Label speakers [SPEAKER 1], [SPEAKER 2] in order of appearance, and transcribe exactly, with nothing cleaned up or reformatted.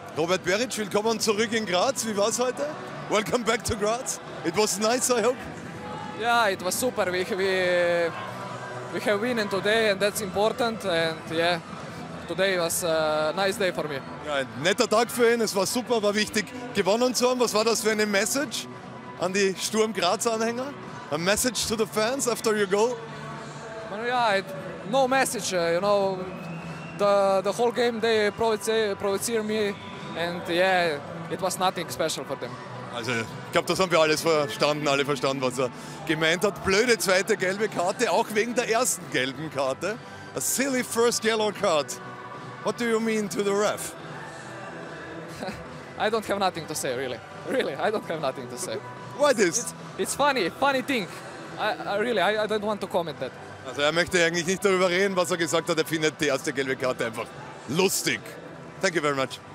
[SPEAKER 1] Robert Beric, willkommen zurück in Graz. Wie war's heute? Welcome back to Graz. It was nice, I hope.
[SPEAKER 2] Yeah, it was super. We we we have winning today, and that's important. And yeah, today was a nice day for me.
[SPEAKER 1] Ja, ein netter Tag für ihn. Es war super, war wichtig, gewonnen zu haben. Was war das für eine Message an die Sturm Graz-Anhänger? A message to the fans after your goal?
[SPEAKER 2] But yeah, it, no message. Uh, you know, the the whole game they provoce provocated me, and yeah, it was nothing special for them.
[SPEAKER 1] Also, ich glaube, das haben wir alles verstanden, alle verstanden, was er gemeint hat. Blöde zweite gelbe Karte, auch wegen der ersten gelben Karte. A silly first yellow card. What do you mean to the ref?
[SPEAKER 2] I don't have nothing to say, really. Really, I don't have nothing to say.
[SPEAKER 1] What is?
[SPEAKER 2] It's, it's funny, funny thing. I, I really, I, I don't want to comment that.
[SPEAKER 1] Also, er möchte eigentlich nicht darüber reden, was er gesagt hat. Er findet die erste gelbe Karte einfach lustig. Thank you very much.